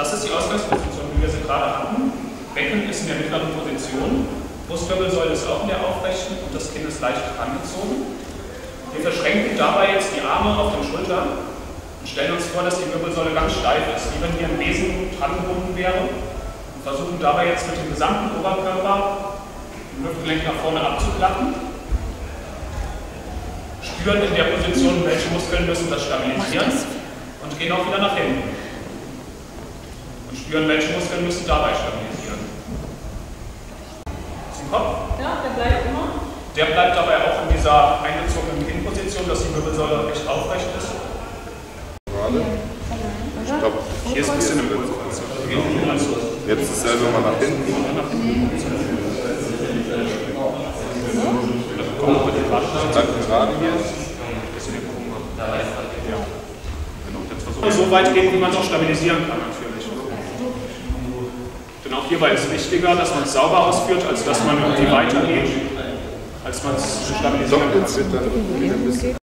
Das ist die Ausgangsposition, wie wir sie gerade hatten. Becken ist in der mittleren Position, Brustwirbelsäule ist auch in der aufrechten und das Kinn ist leicht angezogen. Wir verschränken dabei jetzt die Arme auf den Schultern und stellen uns vor, dass die Wirbelsäule ganz steif ist, wie wenn hier ein Besen dran gebunden wäre. Und versuchen dabei jetzt mit dem gesamten Oberkörper den Hüftgelenk nach vorne abzuklappen. Spüren in der Position, welche Muskeln müssen das stabilisieren und gehen auch wieder nach hinten. Und spüren, welche Muskeln müssen dabei stabilisieren. Zum Kopf? Ja, der bleibt immer. Der bleibt dabei auch in dieser eingezogenen Kinnposition, dass die Wirbelsäule recht aufrecht ist. Gerade. Stopp. Hier ist ein bisschen im Impuls. Jetzt ist er nochmal nach hinten. Bleibt gerade hier. So weit gehen, wie man es auch stabilisieren kann, natürlich. Denn auch hierbei ist es wichtiger, dass man es sauber ausführt, als dass man irgendwie weitergeht, als man es stabilisieren kann.